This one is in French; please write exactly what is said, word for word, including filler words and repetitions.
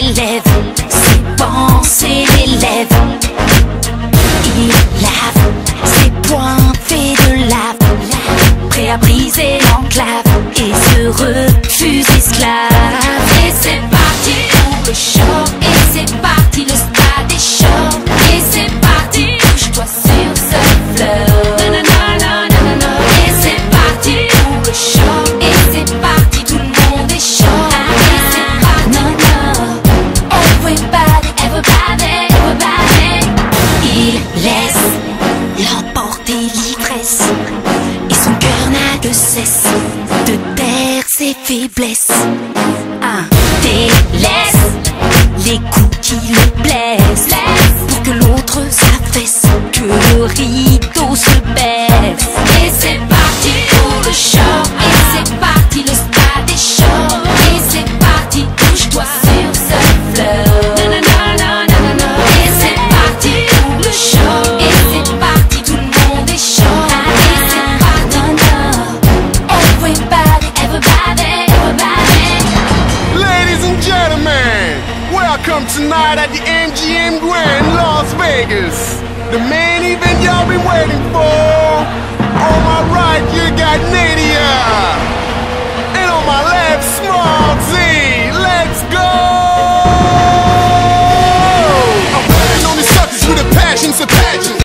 s'élève, ses pensées l'élèvent. Il lave ses poings faits de lave, prêt à briser l'enclave et se refuse esclave. Et c'est parti pour le show, et c'est parti, le stade est chaud. Et c'est parti, touche-toi sur ce flow. Nanana. Et c'est parti pour le show, et c'est parti, tout le monde est chaud. Et c'est parti, everybody, everybody, everybody. Il laisse l'emporter l'ivresse, et son cœur n'a de cesse de taire ses faiblesses. Un délaisse les coups qui le blessent, pour que l'autre s'affaisse, que le rideau se baisse. Et c'est parti pour le show, et c'est parti, le stade est chaud. Et c'est parti, touche-toi sur ce flow. Et c'est parti pour le show, et c'est parti, tout le monde est chaud. Et c'est parti, everybody, everybody, everybody. Ladies and gentlemen, welcome tonight at the M G M Grand Las Vegas. The main event y'all been waiting for. On my right, you got Nadia.